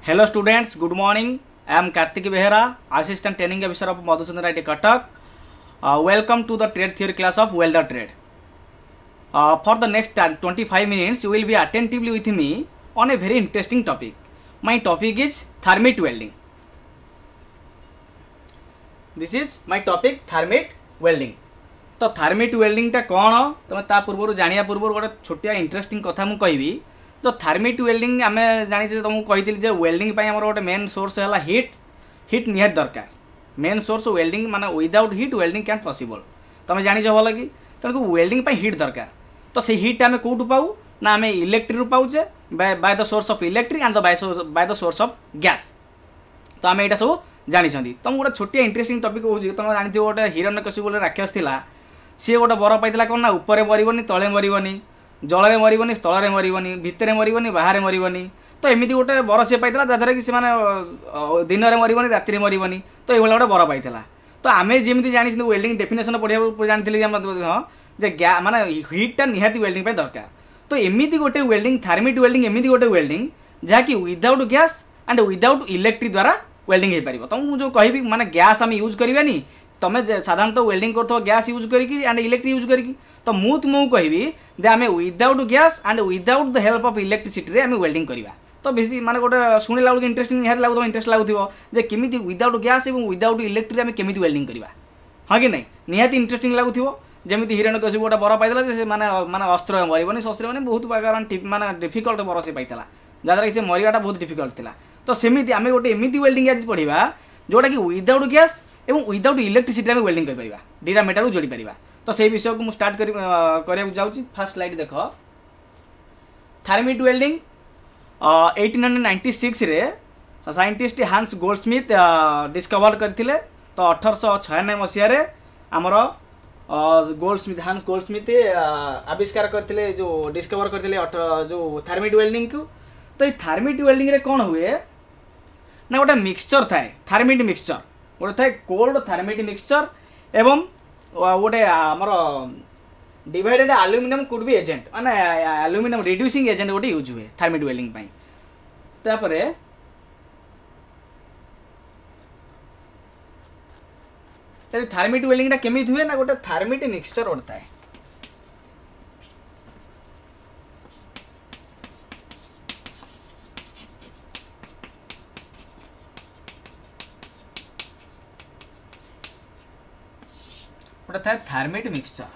Hello students, good morning. I am Kartik Behera, Assistant Training Officer of Madhusudan IIT Cuttack. Welcome to the trade theory class of welder trade. For the next 25 minutes, you will be attentively with me on a very interesting topic. My topic is thermite welding. This is my topic, thermite welding. तो thermite welding टा कौन तुम ता पूर्व जानिया पूर्व गोटे छोटिया इंटरेस्टिंग कथा मु कहबी. तो thermite welding आम जानी तुमको कही जे वेल्डिंग गोटे मेन सोर्स है हिट निहात दरकार. मेन सोर्स वेल्डिंग माने without heat welding can possible. तुम जानिछ भल कि तेणुक वेल्डिंग हिट दरकार. तो से हिट आम कौटू पाऊ ना आम इलेक्ट्री पाऊचे by the source of electric and by the source of gas. तो आम यहाँ सब जानी. तुम गोटे छोटिया इंटरेस्टिंग टपिक हो तुम जानी गोटे हिरण्यकशिपु गोटे राक्षस थिला. सी गोटे बर पाइला कौन ना ऊपर मरबनी तले मरबनी जल मरबनी स्थल मरबनी भितर मरबनी बाहर मरबनी. तो एमती गोटे बर सी पाइला जहाँद्वारा कि दिन में मरबनी राति मरबनी. तो ये गोटे बर पाइला. तो आम जमी जानी वेल्डिंग डेफिनेशन पढ़ा जानी जे माने हिटा निहाती वेल्डिंग दरकार. तो एमती गोटे वेल्डिंग थर्मिट वेल्डिंग एमती गोटे वेल्डिंग जहाँकि without gas and without electric द्वारा वेल्डिंग हो पार. तो मुझे कहबी माने गैस आम यूज करवानी तुम साधारणतः वेल्डिंग कर गैस यूज करके एंड इलेक्ट्रिक यूज करके. तो मुझे तुमको कहबी जे आम without gas and without the help of electricity आम वेल्डिंग करवा. तो बेसी माने गोटे शुणिला बेलू इंटरेस्टिंग निहाती लगुव इंटरेस्ट लगुव जे केमी विदाउट गैस और विदाउट इलेक्ट्रिक आम केमी वेल्डिंग करवा. हाँ कि नहीं निहाती इंटरेस्टिंग लगुव. जमी हिरण्यकशिपु गोटे बर पाइला माने माने अस्त्र मरबनी शस्त्र मैंने बहुत प्रकार माने डिफिकल्ट बर से पाइला जहाँद्वारा कि मरवाटा बहुत डिफिकल्ट था. तो सेमती आम गोटे एमती वेल्डिंग आज पढ़ा जोटा कि विदाउट गैस एवं विदाउट इलेक्ट्रिसिटी आम वेल्डिंग कर दुईटा मेटाल को जोड़ी पार. तो से विषय को मुझे स्टार्ट कर जाऊँगी. फर्स्ट स्लाइड देख थर्मिट वेल्डिंग 1896 रे साइंटिस्ट हांस गोल्डस्मिथ डिस्कवर करथिले. तो 1896 मसीह आमर गोल्डस्मिथ हांस गोल्डस्मिथ आविष्कार करथिले जो डिस्कवर करथिले जो थर्मिट वेल्डिंग को. तो ये थर्मिट वेल्डिंग रे कौन हुए ना गोटे मिक्सचर थाए थर्मिट मिक्सचर गोटे थाए कोल्ड थर्मिट मिक्सचर एवं गोटे आमर divided aluminium could be agent माने एल्युमिनियम रिड्यूसिंग एजेंट गोटे यूज हुए थर्मिट वेल्डिंग पाई. तापरे थर्मिट वेल्डिंग टा केमिति हुए ना गोटे थर्मिट मिक्सचर गोटे थाए. गोटे थाए thermit mixture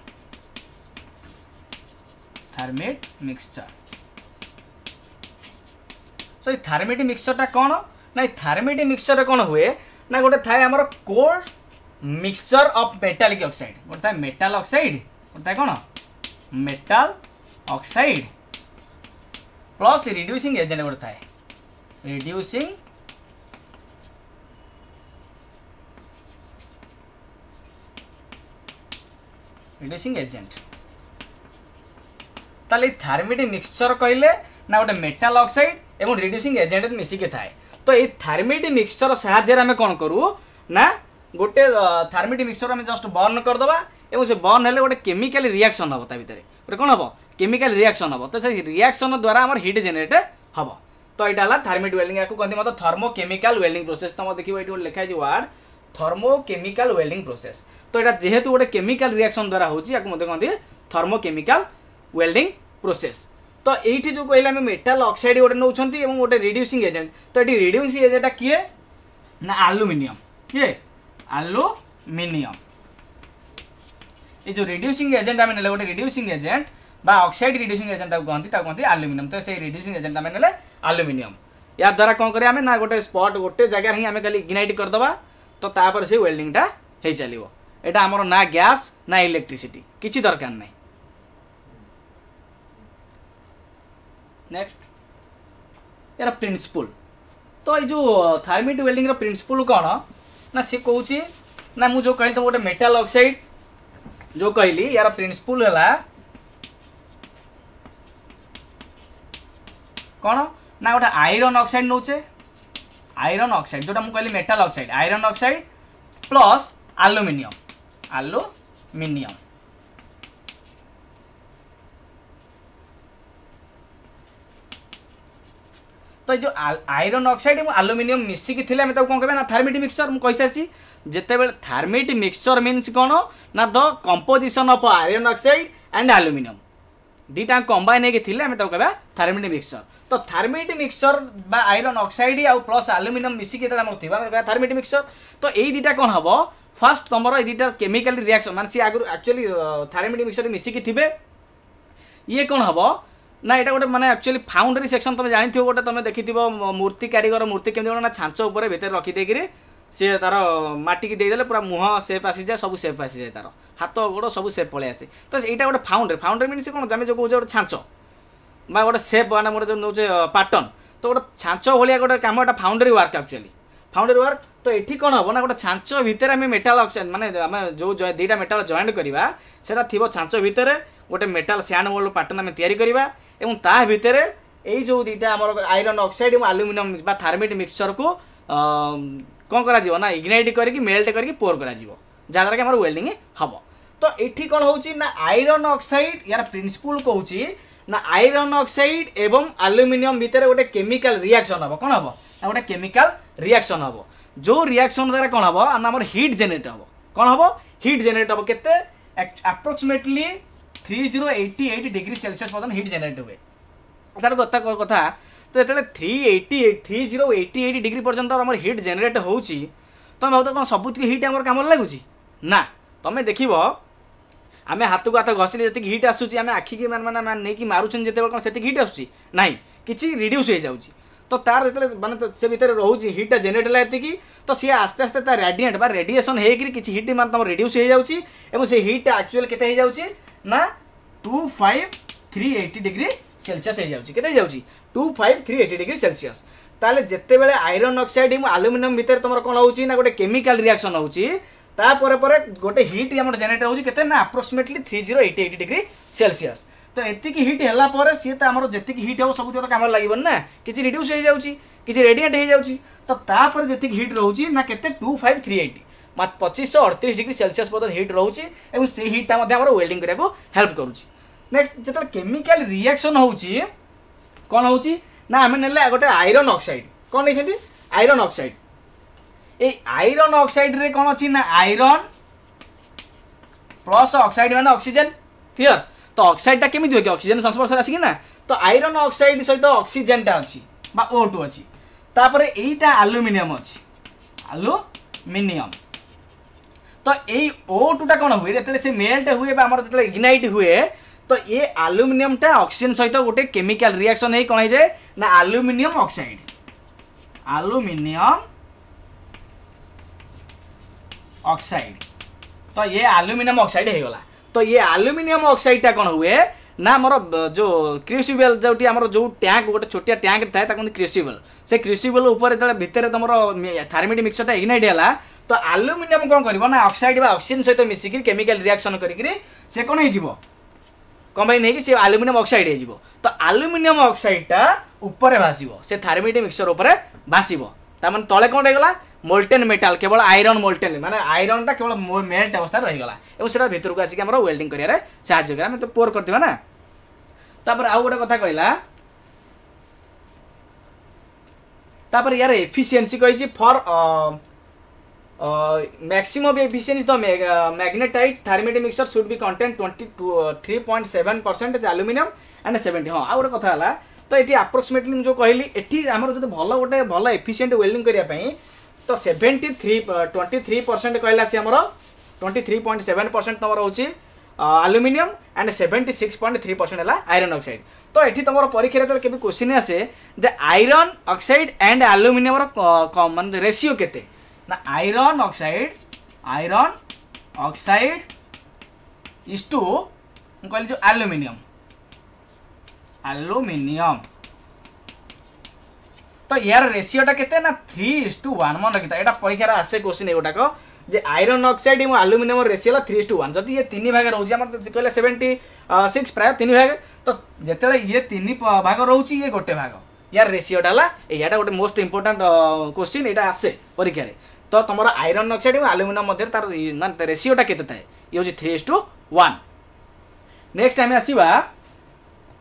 so thermit mixture टा कौन ना थर्मिट मिक्सचर कौन हुए ना गोटे थाए आमर cold mixture of metallic oxide गोटे थाए मेटाल ऑक्साइड गोटे थाए कौन metal oxide plus reducing agent गोटे थाए रिड्यूसिंग एजेंट. ताले थर्मिट मिक्सचर कहले ना गोटे मेटाल ऑक्साइड एवं रिड्यूसिंग एजेंट मिसिके थाए. तो ये थर्मिट मिक्सचर साहाय्य आम कौन करूँ ना गोटे थर्मिट मिक्सचर आम जस्ट बर्न करदे और से बर्न हेल्ले गोटे केमिकल रिएक्शन हम भितर गोटे कौन हम केमिकल रिएक्शन हम. तो से रिएक्शन द्वारा आम हिट जेनेरेट हम. तो यहाँ है थर्मिट वेल्डिंग या कहते मतलब थर्मोकेमिकल वेल्डिंग प्रोसेस. तुम देखो ये लिखाई वार्ड थर्मोकेमिकल वेल्डिंग प्रोसेस. तो यहाँ जेहेतु गोटे केमिकल रिएक्शन द्वारा होची कहते थर्मोकेमिकल वेल्डिंग प्रोसेस. तो ये जो कहले मेटाल ऑक्साइड गोटे नौ गोटे रिड्यूसिंग एजेंट. तो ये रिड्यूसिंग एजेंट किए ना एल्युमिनियम किए एल्युमिनियम. ये जो रिड्यूसिंग एजेंट आम गोटे रिड्यूसिंग एजेंट बा ऑक्साइड रिड्यूसिंग एजेंट कहते एल्युमिनियम. तो से रिड्यूसिंग एजेंट आम ना एल्युमिनियम. या द्वारा कौन करें ना गोटे स्पॉट गोटे जगह ही आम खाली इग्नाइट करदे. तो तापर से वेल्डिंगटा हो चलो. एटा आमर ना गैस ना इलेक्ट्रिसिटी किसी दरकार नहीं. नेक्स्ट यार प्रिंसिपल. तो ये जो थर्मिट वेल्डिंग रो प्रिंसिपल कौन ना सी कहूँ ना मुझे जो कहली तो गोटे मेटाल ऑक्साइड जो कहली यार प्रिंसिपल है कौन ना गोटे आयरन ऑक्साइड नौचे आयरन ऑक्साइड जोटा मुझे कहली metal oxide iron oxide plus aluminium तो जो आयरन ऑक्साइड और एल्युमिनियम मिसिकी थिले आम कौन कहबा ना थार्मिट मिक्सचर मुझे सारी जितेबले थार्मिट मिक्सचर मीन्स कौन ना the composition of iron oxide and aluminium दीटा कंबाइन होगी आम कहबा थार्मिट मिक्सचर तो थार्मिट मिक्सचर बा आयरन ऑक्साइड आ प्लस एल्युमिनियम मिसिकी थार्मिट मिक्सचर तो यही दीटा कौन हम फास्ट तुम ये दीटा केमिकल रिएक्शन मान सी आगुरी एक्चुअली थार्मिट मिक्सचर मिसिकी थे ये कौन हम ना यहाँ गोटे मैंने एक्चुअली फाउंड्री सेक्शन तुम जानी गोटे तुम देखी मूर्ति कारीगर मूर्ति केमी गोटे छांच उपर भितर रखिदेकि सी तार माटिकी देदेले पूरा मुह सेप आसी जाए सब सेप आसी जाए तार हाथ गोड़ सब सेप पलि आसे तो यहाँ गोटे फाउंड्री मीन से कौन आम जो कौचे गोटे छांच बा गोटे सेप मैंने गोटे जो पैटर्न तो गोटे छांच भाया गोटे कम foundry work actually foundry work तो ये कौन हम ना गोटे छांच भितर आम मेटाल ऑक्साइड माने आम जो दुईटा मेटाल जॉइंट करवा सेटा थी छांच भितर गोटे मेटाल सैंड मोल्ड पैटर्न आम तैयारी करवा एवं ता भितर यही जो दुईटा आम आयरन ऑक्साइड और एल्युमिनियम बा थार्मिट मिक्सचर को कौन करा ना इग्नाइट करके मेल्ट करके पोर करा जहाँद्वारा कि आम वेल्डिंग हम तो ये कौन हो आयरन ऑक्साइड यार प्रिंसिपल कौची ना आयरन ऑक्साइड एवं एल्युमिनियम भितर गोटे केमिकल रिएक्शन हम कौन हम ना गोटे केमिकल रिएक्शन हम जो रिएक्शन द्वारा कौन हम ना आम हिट जेनेरेट हम कौन हम हिट जेनेरेट हम केते अप्रोक्सीमेटली 3088 डिग्री सेल्सियस पर्यटन हिट जेनेरेट हुए सर कथा तो ये 3088 डिग्री पर्यटन आम हिट जेनेरेट होची तुम भाव कौन सब हिट आम कम लगुच ना तुम देख आम हाथ को हाथ घषिले जी हिट आसूँ आम आखिकी नहीं मारुन जिते कौन से हिट आसूँ ना कि रिड्यूस हो जाऊँगी तो तार जो मानते तो से भितर रोचे हिटा जेनेरेट है तो सी आस्ते आस्ते तार रेडिएंट बा रेडिएसन होकर किसी हिट मान तुम रिड्यूस हो जाऊँगी से हिट एक्चुअल के ना 25380 डिग्री सेल्सियस हो जाऊँगी 25380 डिग्री सेल्सियस ताले जिते बेले आयरन ऑक्साइड और एल्युमिनियम भितर तुम कौन हो गोटे केमिकल रिएक्शन होपर गोटे हिट आम जेनेरेट होते ना अप्रोक्सीमेटली 3088 डिग्री सेल्सियस तो एतिकी हिट है सी तो आम जी हिट हम सब तो कम लगे ना कि रिड्यूस हो जाऊँगी कि रेडिएंट हो जाऊँगी तो तापर जी हिट रोचे ना के 25380 मत 2538 डिग्री सेल्सियस पर्यटन हिट रोचे और से हिटा वेल्डिंग करने को हेल्प करुँच नेक्स्ट जो केमिकल रिएक्शन होची कौन होची ना आम ने गोटे आयरन ऑक्साइड कौन नहीं आयरन ऑक्साइड ये आयरन ऑक्साइड रे कौन अच्छी ना आयरन प्लस ऑक्साइड माने ऑक्सीजन क्लियर तो ऑक्साइड टा केमी हुए कि ऑक्सीजन संस्पर्श आसिक ना तो आयरन ऑक्साइड सहित ऑक्सीजन टा अच्छी बा O2 अच्छी तापर एटा एल्युमिनियम अच्छी एल्युमिनियम तो यही O2 टा कौन हुए जो से मेल्ट हुए जो इग्नाइट हुए तो ये एल्युमिनियम टा ऑक्सीजन सहित गोटे केमिकल रिएक्शन है कौन है ना एल्युमिनियम ऑक्साइड एल्युमिनियम ऑक्साइड तो ये एल्युमिनियम ऑक्साइड हो गला तो ये एल्युमिनियम ऑक्साइड टा कौन हुए ना मोर जो क्रूसिबल जो जो टैंक गोटे छोटिया टैंक थाए क्रूसिबल से क्रूसिबल ऊपर जो भितर तुम थार्मिट मिक्सचर इग्नाइट है तो एल्युमिनियम कौन कर ना ऑक्साइड ऑक्सीजन सहित मिसिक केमिकल रिएक्शन से कौन हो कंबाइन होगी से एल्युमिनियम ऑक्साइड हो तो एल्युमिनियम ऑक्साइड टा ऊपर भाषिब से थार्मिट मिक्सचर ऊपर भाषिब तार तले कौन होगा मोल्टेन मेटाल केवल आयरन मोल्टेन माने आयरन टा केवल मेल्ट अवस्था रहीगला और से भितर को आसिक वेल्डिंग कर साहय कर तो पोर करथिबा ना तापर आउ गोटे कथा कहला तापर यार एफिशिएंसी कही for maximum efficiency the magnetite thermit mixture should be content 23.7% aluminium and 70 हाँ आउ गोटे कथा है तो ये अप्रोक्सीमेटली जो कहली ये आमर जो भल गोटे भल एफिशिएंट वेल्डिंग करने तो 23% कहला सी आमर 23.7% तुम रोचे एल्युमिनियम एंड 76.3% है आयरन ऑक्साइड तो ये तुम परीक्षा के क्वेश्चन आसे the iron oxide and aluminium मान रेशियो केते ना आयरन ऑक्साइड इज टू कहली जो एल्युमिनियम तो यार रेशियोटा केते ना 3:1 मन रखी था परीक्षा आसे क्वेश्चन एगुटाक जे आयरन ऑक्साइड और एल्युमिनियम रेशियो 3:1 जदि ये 3 भाग रोचे कहले 76 प्राय 3 भाग तो जिते ये 3 भाग रोचे ये गोटे भाग यार रेशियोटा है या गोटे मोस्ट इंपोर्टाट क्वेश्चन यहाँ आसे परीक्षा तो तुम आयरन ऑक्साइड और एल्युमिनियम मध्य तार रेशियोटा केते थाए ये हूँ 3:1 नेक्स्ट आम आसवा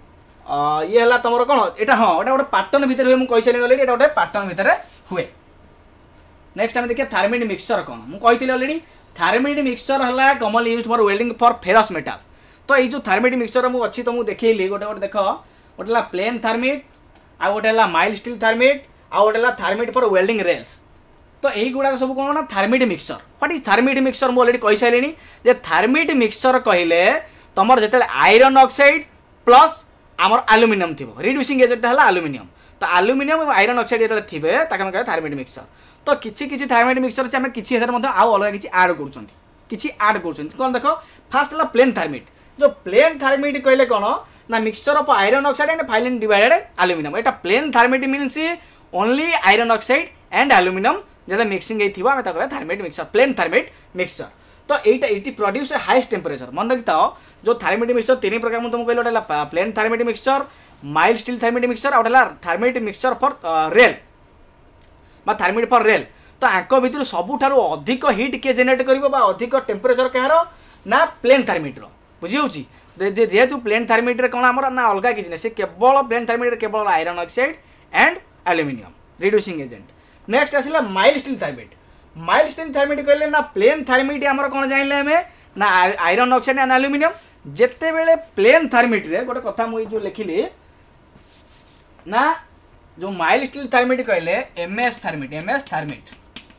ये है तुम कौन एटा हाँ एटा गोटे पैटर्न भितर हुए मुझे कही अलरेडी एटा गोटे पैटर्न भितर हुए। नेक्स्ट आम देखिए थार्मिड मिक्सचर कौन मुझे अलरेडी थार्मिड मिक्सचर है commonly use for welding for ferrous metal. तो ये जो थार्मिड मिक्सचर मुझे अच्छी तुमको देखिए गोटे गोटे देख गोटे प्लेन थार्मिड आ गोटे माइल्ड स्टील थार्मिड आ गोटे थार्मिड फॉर वेल्डिंग रेल्स। तो यही गुड़ा सब कौन ना thermit mixture. What is thermit mixture मुझे अलरेडी कही सारे जे थार्मिड मिक्सचर कहले तुम जो आयरन ऑक्साइड प्लस आमर एल्युमिनियम थी रिड्यूसिंग एजेंट है एल्युमिनियम। तो एल्युमिनियम और आयरन ऑक्साइड जो थे कहे थार्मिड मिक्सचर। तो किसी थार्मिड मिक्सचर से आम किसी अलग किसी आड कर कौन देख फास्ट है प्लेन थार्मिड। जो प्लेन थार्मिड कहले कौन ना mixture of iron oxide and finally divided aluminium. एटा plain thermit means only iron oxide and aluminium जो मिक्सिंग होता thermit mixture plain thermit mixture. तो ये प्रोड्यूस हाईएस्ट टेम्परेचर मन रखी था जो थार्मिड मिक्सचर तीन प्रकार मुझे तुमको कहला plain thermit mixture mild steel thermit mixture और thermit mixture for rail thermit for rail. तो आंक भितर सबुठार अधिक हिट किए जेनेट कर अधिक टेम्परेचर कहार ना प्लेन थार्मिड बुझी जेहेतु प्लेन थार्मिड कौन आम ना अलग किसी ना केवल प्लेन थार्मिड केवल iron oxide and aluminium reducing agent. Next आसला mild steel thermit. Mild steel thermit कहले ना प्लेन थार्मिड आमर कौन जानिले हमें ना आयरन ऑक्साइड एंड एल्युमिनियम। जेते बेले प्लेन थार्मिड रे गोटे कथा मुई जो लिखिली ना जो माइल्ड स्टील थार्मिड कहले एमएस थार्मिड।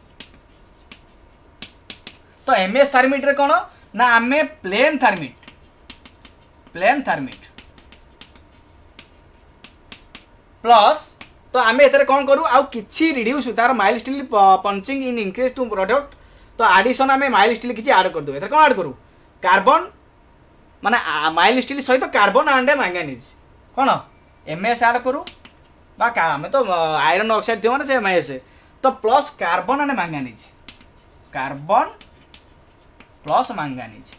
तो एमएस थार्मिड रे कौन ना आमे प्लेन थार्मिड प्लस तो आम एथरे कौन करूँ आउ किछि रिड्यूस तार mild steel punching in increase to product. तो आडिशन आम माइल्ड स्टील किछि ऐड कर दो एथरे कौन ऐड करूँ कार्बन माने माइल्ड स्टील सहित कार्बन एंड मैंगानीज कौन एमएस ऐड करूँ आम तो आयरन ऑक्साइड थी मैंने से एमएस तो plus carbon and manganese carbon plus manganese.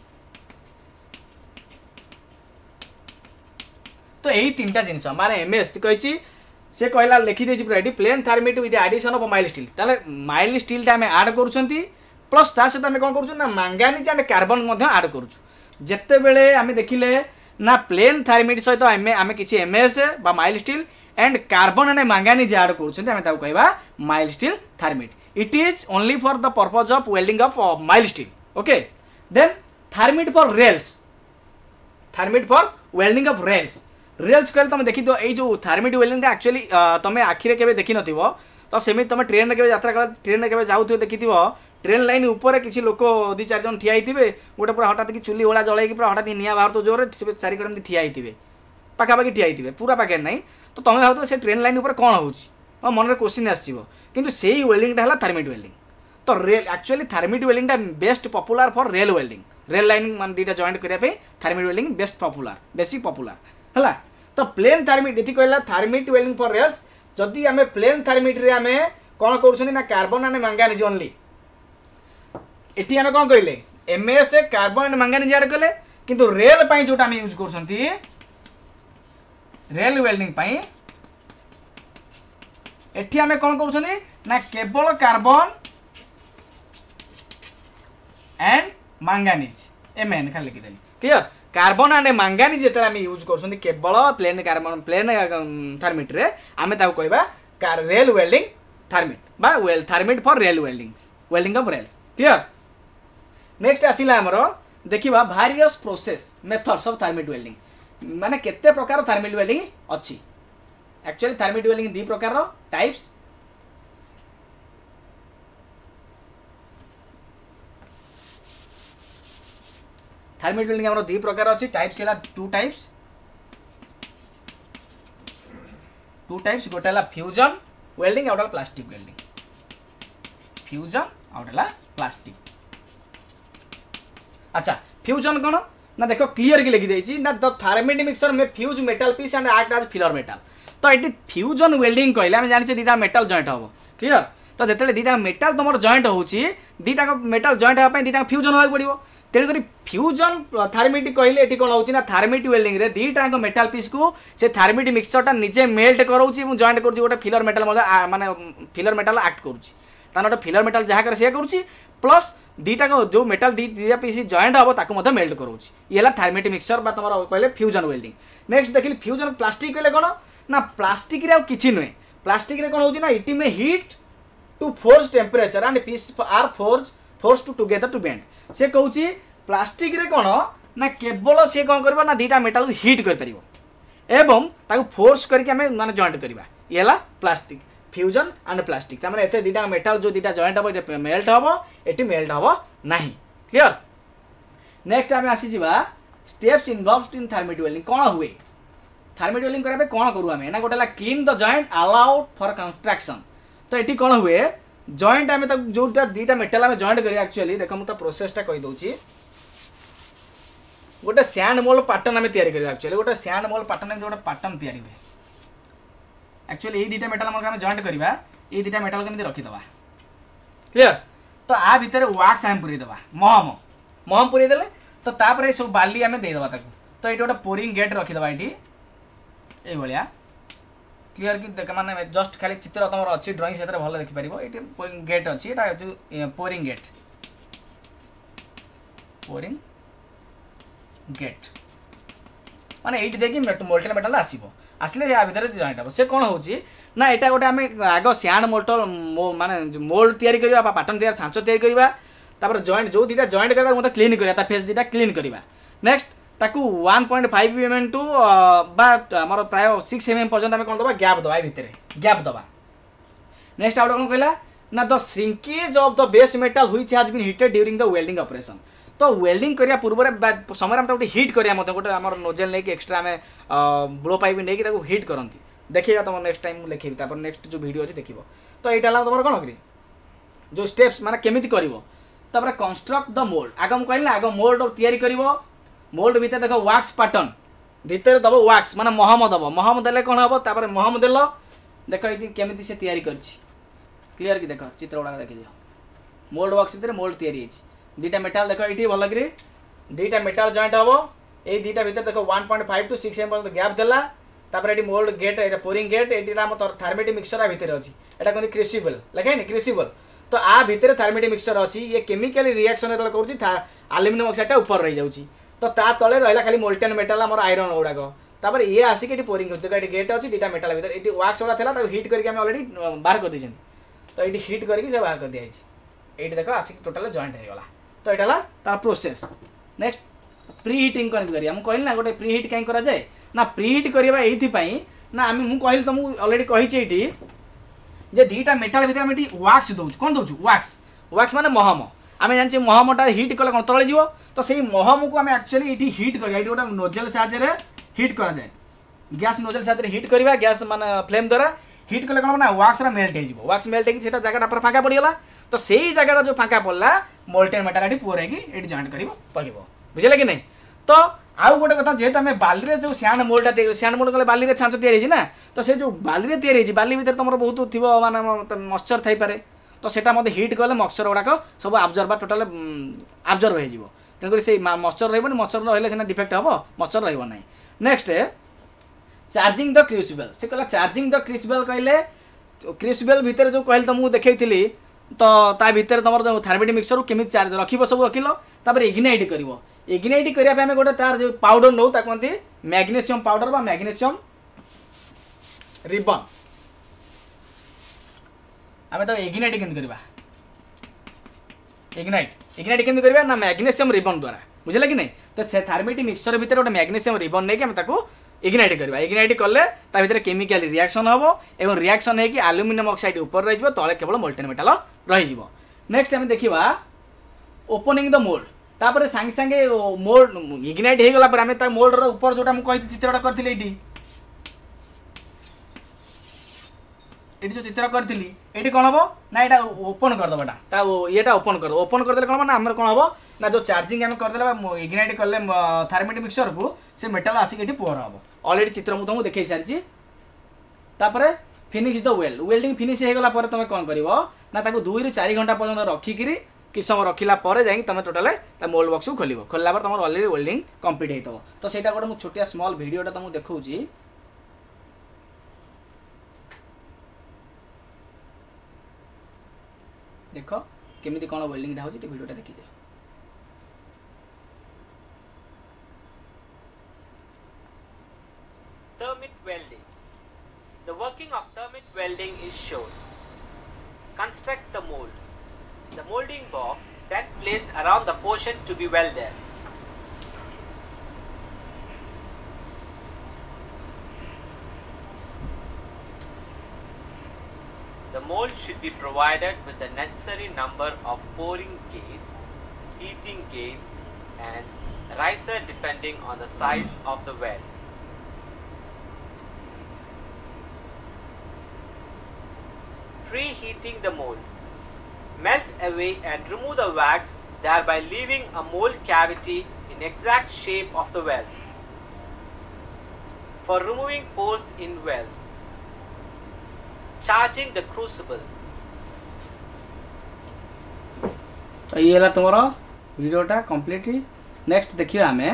तो यही तीन टा जिनस माने एमएस कही से कहला लिखिदे पूरा ये plain thermit with addition of mild steel. ताले माइल्ड स्टील टा ऐड करूछंती प्लस ता सहित आम कौन करूँ ना मैंगानीज एंड कार्बन ऐड करूँ। जेते बेले आम देखिले ना प्लेन थार्मिड सहित आम किसी एमएस बा mild steel and carbon and manganese add करूछंती आम ताको कहबा mild steel thermit. It is only for the purpose of welding of mild steel. Okay then thermit for rails welding of rails कहले तुम देखी तो ये जो थार्मिड वेल्डिंग एक्चुअली तुम आखिरे केबे देखि नथिबो। तो सेमि तुम ट्रेन में केबे यात्रा कर ट्रेन में केबे जाउथिबो देखिथिबो ट्रेन लाइन ऊपर किसी लोक दि चार जन ठिया होइथिबे गोटे पूरा हठात कि चुली ओला जळाई पूरा हठात निया बाहर तो जोर से चारि कर ठिया होइथिबे पाखापाखि ठिया होइथिबे पूरा पाखे नहीं। तो तुम भाव से ट्रेन लाइन ऊपर कौन हो मन में क्वेश्चन आसो किंतु से वेल्डिंगटा है थार्मिड वेल्डिंग। तो रेल एक्चुअली थार्मिड वेल्डिंगटा best popular for rail welding rail line मान दुटा जॉइंट करने थार्मिड वेल्डिंग बेस्ट पपुलर बेसी पपुलर है। तो प्लेन थार्मिड ये कहला थार्मिड वेल्डिंग फॉर रेल्स। जदि आम प्लेन थार्मिड रे आम कौन कर कार्बन एंड मैंगानीज ओनली एटी आम कौन कहले MS carbon and manganese add कले किंतु रेल पाई जोटा आम यूज कर रेल वेल्डिंग पाई एटी आम कौन कर ना केवल कार्बन एंड मैंगानीज एमएन खाली लिखिदेली क्लियर। कार्बन एंड मैंगानीज जो आम यूज कर केवल प्लेन कार्बन प्लेन थार्मिड रे आम कहवा रेल वेल्डिंग थार्मिड बा thermit for rail welding of rails clear. Next आसिला हमर देखिबा various process methods of thermit welding माने केते प्रकार थार्मिड वेल्डिंग अछि। एक्चुअली थार्मिड वेल्डिंग दी प्रकार टाइप्स थार्मिड वेल्डिंग हमर दी प्रकार अछि टाइप्स हैला टू टाइप्स गोटेला फ्यूजन वेल्डिंग आउटला प्लास्टिक वेल्डिंग फ्यूजन आउटला प्लास्टिक। अच्छा फ्यूजन कौन ना देखो क्लियर की लिखी देछि ना द थार्मिड मिक्सचर में fuse metal piece and act as filler metal. तो ये फ्यूजन वेल्डिंग कहले आम जानि दुटा मेटल जॉइंट हम क्लियर। तो जिते दुटा मेटल तुम जॉइंट होची दुटा मेटल जॉइंट होगा दुटा फ्यूजन होगा पड़ो तेणुक फ्यूजन थार्मिड कहले ये कौन होची ना थार्मिड वेल्डिंग रे दुटा मेटल पीस को से थार्मिड मिक्सचरटा निजे मेल्ट कराऊँ जॉइंट कर गोटे फिलर मेटल माने फिलर मेटल एक्ट करुच्ची तार गोटे फिलर मेटाल जहाँ करे सी करुच्ची प्लस दीटा जो मेटाल दीटा पीस जॉइंट हम ताको मेल्ट करोच ये थार्मेट मिक्सचर बा तुम कहले फ्यूजन वेल्डिंग। नेक्स्ट देखिए फ्यूजन प्लास्टिक कहले कौन ना प्लास्टिक रे किछि नुहे प्लास्टिक रे कौन होची ना it may heat to force temperature and piece are force to together to bend से कहूँ प्लास्टिक रे कौन ना केवल सी कौन कर ना दीटा मेटाल हिट कर परिबो एवं ताको फोर्स करके आमे माने जॉइंट करबा ये प्लास्टिक फ्यूजन एंड प्लास्टिक तार माने एते दीटा मेटाल जो दीटा जॉइंट हम ये मेल्ट हम ये मेल्ट हम नहीं क्लियर। नेक्स्ट आम आसी जावा steps involved in thermit welding कौन हुए थार्मेट वेल्डिंग करबे कौन करू आमे ना गोटेला clean the joint allowed for construction तो ये कौन हुए जॉइंट आम जो दीटा मेटाल आम जॉइंट करिया एक्चुअली देख मु प्रोसेसटा कहि दउची गोटे सैंड मोल्ड पैटर्न आम तैयारी करिया एक्चुअली गोटे सैंड मोल्ड पैटर्न गोटे पैटर्न तैयारी हुए एक्चुअली ये दीटा मेटाल आम जॉइंट करवा ये दीटा मेटाल केमती रखीदबा क्लियर तो आ भितर वाक्स आम पुरेदेबा महम पुरेदेले तो तापर सब बाली आम देदेबा तो ये गोटे पोरिंग गेट रखीदबा ये भाया क्लियर कि देख माने जस्ट खाली चित्र तुम अच्छी ड्राइंग से भल देखिपार ये पोरिंग गेट अच्छी ये पोरिंग गेट माने ये देखिए मोल्टेन मेटाल आसो आसले या भितर जॉइंट हम से कौन होची ना यहाँ गोटे आम आग सैंड मोल्टल माने मोल्ड तैयारी करबा पैटर्न तैयारी छांच तैयारी करबा तापर जॉइंट जो दीटा जॉइंट करबा मते क्लीन करबा फेस दीटा क्लीन करबा नेक्स्ट ताकू 1.5 mm टू आमर प्राय 6 mm पर्यंत आम कौन दबा गैप दबा भितर गैप दबा। नेक्स्ट आउट कौन कहला ना the shrinkage of the base metal which has been heated during the welding operation तो वेल्डिंग करिया पूर्व समय आम गोटे हिट करिया मते गोटे आमर नोजल नहीं कि एक्स्ट्रा आम ब्लो पाइप नहीं कि हिट करती देखिएगा तुम नेक्स्ट टाइम लिखेबी तापर नेक्स्ट जो वीडियो अच्छी देखिए तो यहाँ तुम कौन करी जो स्टेप्स माने केमिति करिवो तापर कंस्ट्रक्ट द मोल्ड आग हम कहली ना आग मोल्ड तैयारी करिवो मोल्ड भीतर देख वाक्स पैटर्न भीतर दब वाक्स माने महम दब महम देले कौन हम तापर महम देल देख ये केमिति से तैयारी करछि क्लियर कि देख चित्र गुड़ा देखि दियो मोल्ड वाक्स भीतर मोल्ड तैयारी दीटा मेटाल देख ये भल कि दीटा मेटाल जॉइंट हम ये दीटा भीतर देख 1.5 टू 6 mm पर्यंत गैप देला तापर ये मोल्ड गेट ये पोरिंग गेट ये थार्मेटिक मिक्सचर भितर अच्छी एटा कहते क्रिसिबल लिखाई क्रिसिबल तो आ भितर थार्मेटिक मिक्सचर अच्छी ये केमिकल रिएक्शन जो कर आल्युमिनियम ऑक्साइड ऊपर रही जाऊँगी तो ता तले रहा खाली मोल्टेन मेटाल आम आयरन गुड़ाक तापर ये आसिक ये पोरिंग ये गेट अच्छी दीटा मेटाल भीतर ये वाक्स गुड़ा था हिट करके ऑलरेडी बाहर कर दी तो ये हिट करके बाहर कर दिखाई ये देख आसिक टोटाल जॉइंट होगा तो यहाँ तार प्रोसेस। नेक्स्ट प्री हिटिंग करें हम कहली ना गोटे प्री हिट कहीं कराए ना प्री हिट करवा ये ना आम मुझे कहली तुमको अलरेडी कही जे दीटा मेटाल भीतर आम वाक्स दौर कौन दौर वाक्स माने महम आम जाने महमटा हिट कले कौन तले जीव तो सही महम को आम एक्चुअली ये हिट कर गोटे नोजल साहाଯ୍य हिट कराए गैस नोजल साहाଯ୍य हिट करवा गैस माने फ्लेम द्वारा हिट कले कौन ना वाक्स मेल्ट हो वाक्स मेल्ट हो जगह पर फाँका पड़गला तो सही जगह जो फाँका पड़ला मोल्टेन मेटाल ये पुअर ये जॉइंट कर बुझे कि नहीं। तो आउ गोटे कथा जेहेतु आम बाली जो सैंड मोल्डा सैंड मोल्ड कले बाली छांच तैयारी ना तो से जो बाली तैयारी बाली भीतर तुम बहुत थी माने मॉइस्चर थी पारे तो सेटा मत हिट कले मॉइस्चर गुड़ाक सब आब्जर्व टोटाल आब्जर्व हो तेणुक से मॉइस्चर रही मॉइस्चर रही सीना डिफेक्ट हम मॉइस्चर रही। नेक्स्ट चार्जिंग द क्रूसिबल से कहला चार्जिंग द क्रूसिबल कहले क्रूसिबल भीतर जो कहली तुमको देखी तो ता भीतर तुम जो थार्मेटिक मिक्सचर केमी चार्ज रखिब सब रखिल तापर इग्नाइट कर इग्नाइट करने गोटे तार जो पाउडर नौ कहते मैग्नेशियम पाउडर बा मैग्नेशियम रिबन आम तो इग्नाइट केमती करवा इग्नाइट केमती करवा ना मैग्नेशियम रिबन द्वारा बुझे कि नहीं तो से थार्मेटिक मिक्सचर भीतर गोटे मैग्नेशियम रिबन नहीं आम इग्नाइट करवा इग्नाइट कले ता भीतर केमिकल रिएक्शन हम एवं रिएक्शन है कि आल्युमिनियम ऑक्साइड ऊपर रही तले केवल मोल्टेन मेटाल रही। नेक्स्ट आम देखा ओपनिंग द मोल्ड तापर सांगे सांगे मोल्ड इग्नाइट हो गला आम मोल्ड ऊपर जोटा मुझे चित्रटा करी जो चित्र करी ये कौन हम ना यहाँ ओपन करदेटा ये ओपन करदे कौन ना आम कौन हम ना जो चार्जिंग आम करदे इग्नाइट कले थार्मेटिक मिक्सचर को से मेटाल आसिक ये पुअर हम अलरेडी चित्र मुझे तुमको देखी सारी तापर फिनिश द वेल्डिंग फिनिश हो गला तुम कौन कर ना 2 ରୁ 4 घंटा पर्यंत रखिकी कि समय रखिला जाए तुम टोटाल मोल्ड बॉक्स को खोल खोलला तुम अलरेडी वेल्डिंग कंप्लीट हो तो सहीटा गोटे मुझे छोटिया स्मॉल वीडियोटा तुमको देखा देख केमिति कौन वेल्डिंग हो वीडियोटा देखी दे। Thermite welding. The working of thermite welding is shown. Construct the mold. The molding box is then placed around the portion to be welded. The mold should be provided with the necessary number of pouring gates, heating gates, and riser depending on the size of the weld. Preheating the mold. Melt away and remove the wax, thereby leaving a mold cavity in exact shape of the weld. For removing pores in weld. Charging the crucible. ये ला तुम्हारा वीडियोटा completely. Next देखिए आम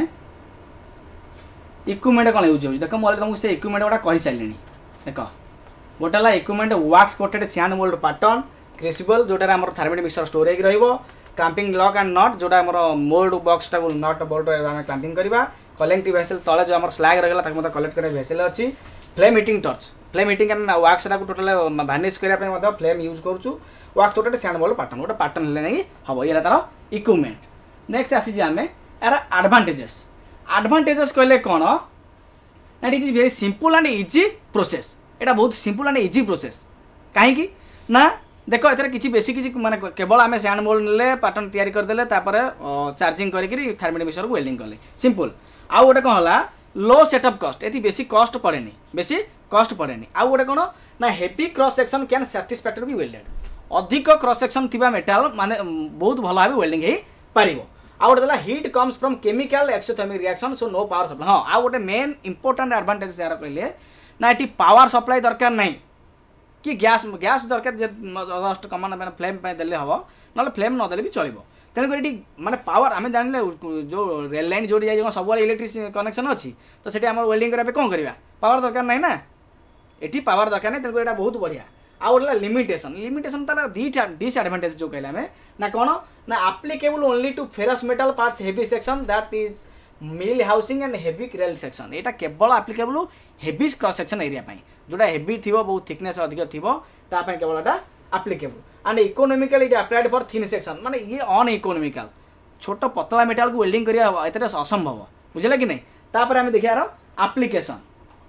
equipment कौन use हो देख मुझे तुमको से इक्विपमेंट गुड़ा कही सारे देख गोटे है equipment wax coated sand mould pattern crucible जोटा आम थार्मेटिक मिक्सचर स्टोर हो क्लैंपिंग लॉक एंड नट जोटा आम मोल्ड बॉक्स टाक नट बोल्ट आम क्लैंपिंग करवा कलेक्टिव वेसल तले जो आम स्लैग रहा कलेक्ट कर वेसल अच्छी flame heating torch flame heating आम वाक्स टोटाल भार्निश करने फ्लेम यूज करूँ wax coated sand mould pattern गोटे पैटर्न नहीं हम ये तार इक्विपमेंट। नेक्स्ट आसी आम यार एडभांटेजेस कहले कौन ना it is very simple and easy process. एटा बहुत सिंपल एंड इजी प्रोसेस कहीं ना देख ए किसी बेसी किसी माने केवल आम सैंड मोल्ड ने पैटर्न तैयारी करदे चार्जिंग करके थार्मेटिक मिक्सचर को वेल्डिंग कले सिंपल। आउ गोटे कौन है लो सेटअप कस्ट ये बेसी कस्ट पड़ेनी बेसी कस्ट पड़ेनी। आउ गोटे कौन ना heavy cross section can satisfactory be welded अधिक क्रॉस सेक्शन थिबा मेटाल माने बहुत भल भाव वेल्डिंग हो पारिबो। आउ गोटे heat comes from chemical exothermic reaction so no power supply. हाँ आउ गोटे मेन इंपोर्टेंट एडवांटेज यार कहले ना ये पावर सप्लाई दरकार नहीं कि गैस गैस दरकार जस्ट कमान मैंने फ्लेम देले हम ना फ्लेम नदेले भी चलो। तेणुक ये माने पावर आम जान जो रेल लाइन जोड़ी जाए सब इलेक्ट्रिक कनेक्शन अच्छी तो सेठी आम वेल्डिंग करने कौन करवा पावर दरकार नहीं ना ये पावर दरकार नहीं। तेणुक यहाँ बहुत बढ़िया। आउ गोटे लिमिटेशन लिमिटेशन तार दीटा डिसएडवांटेज जो कहले आम ना कौन ना applicable only to ferrous metal parts heavy section that is mill housing and heavy rail section. यहाँ केवल applicable heavy cross section area जोटा हेवी थी बहुत थिकनेस अधिक थी केवल यहाँ applicable and economical it applied for thin section माने ये अन इकोनोमिकल छोट पतला मेटाल को वेल्डिंग करिया एते असंभव बुझला कि नहीं। तापर आम देखिए यार एप्लिकेशन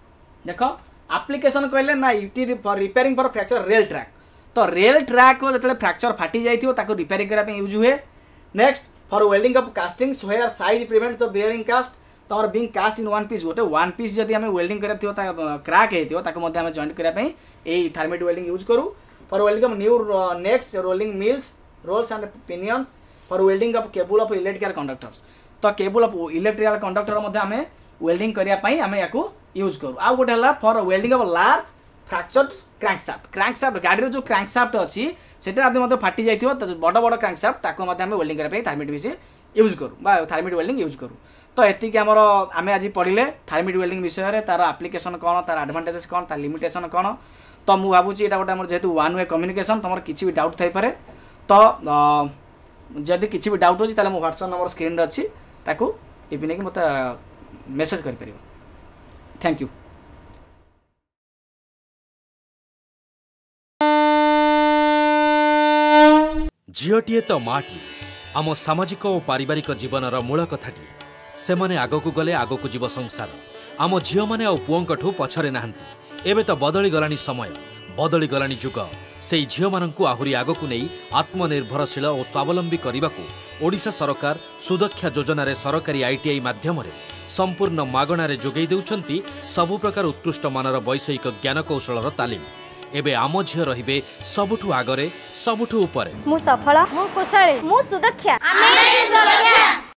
देख एप्लिकेशन कहले ना यूटी for repairing for fracture rail track तो रेल ट्रैक को जो फ्रैक्चर फाटी जाइथिबो ताको रिपेयरिंग करने यूज हुए। Next for welding of castings where size prevent the bearing cast तमर being cast in one piece गोटे वन पीस जदि आम वेल्डिंग करथिबो क्रैक हेतिबो ताको मध्ये आम जॉइंट करने एई थार्मेटिक वेल्डिंग यूज करू। For welding of new necks rolling mills rolls and pinions for welding of cable of electrical conductors तो केबल ऑफ इलेक्ट्रिकल कंडक्टर मध्ये आम वेल्डिंग करने आम या यूज करूँ। आउ गोटे है for welding of large fractured crankshaft गाड़ी जो क्रैंकशाफ्ट अच्छी से फाटी जाइए तो बड़ बड़ क्रैंकशाफ्ट ताको आम वेल्डिंग करने थार्मेटिक विषय यूज करूँ थार्मेटिक वेल्डिंग यूज करूँ। तो एतिक आमर आम आज पढ़ले थार्मेटिक वेल्डिंग विषय तार एप्लिकेशन कौन तार एडवांटेजेस कौन तार लिमिटेशन कौन। तो मुझे भावुँ यहाँ गोटे जेहतु वन वे कम्युनिकेशन तुम किसी भी डाउट थी पारे तो जदि किसी भी डाउट अच्छी ताले मो व्हाट्सएप नंबर स्क्रीन अच्छी ताकू टिपि नहीं मत मेसेज कर। Thank you. झीटीए तो माटी आम सामाजिक और पारिवारिक जीवन मूल कथाटी से माने आगकू गले आगकू जीव संसार आम झील मैंने आ पुओं पछरे नाहांती एबे तो बदली गलानी समय बदली गलानी जुग से झील मानू आहुरी आगकू नहीं आत्मनिर्भरशील और स्वावलंबी करने को ओडिशा सरकार सुदक्षा योजन सरकारी आईटीआई माध्यम संपूर्ण मागणार जोगई देउछंती सबु प्रकार उत्कृष्ट मानर वैषयिक ज्ञान कौशल तालीम। एबे आम झील रहिबे सबुठु आगरे सबुठु उपरे। मु सफल मु कुशली मु सुदक्षा।